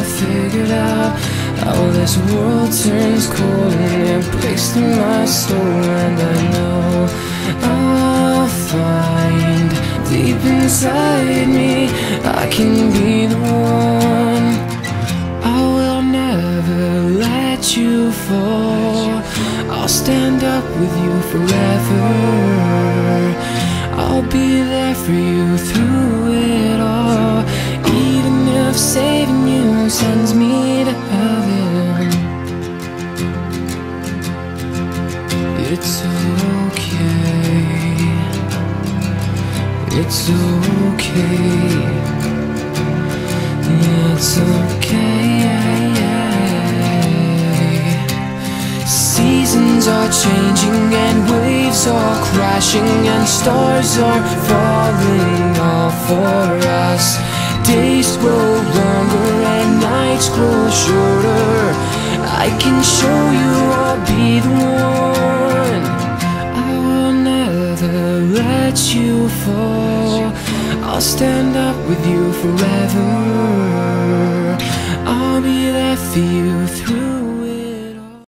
I figured out how this world turns cold and it breaks through my soul. And I know I'll find deep inside me I can be the one. I will never let you fall. I'll stand up with you forever. I'll be there for you through it all, even if saving you sends me to heaven. It's okay. It's okay. It's okay. Seasons are changing and waves are crashing and stars are falling all for us. Days grow longer and nights grow shorter. I can show you I'll be the one. I will never let you fall. I'll stand up with you forever. I'll be there for you through